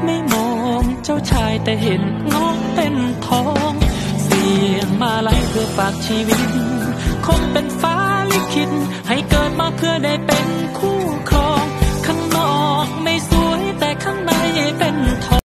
ไม่มองเจ้าชายแต่เห็นน้องเป็นทองเสียงมาลัยเพื่อฝากชีวิตคงเป็นฟ้าลิขิตให้เกิดมาเพื่อได้เป็น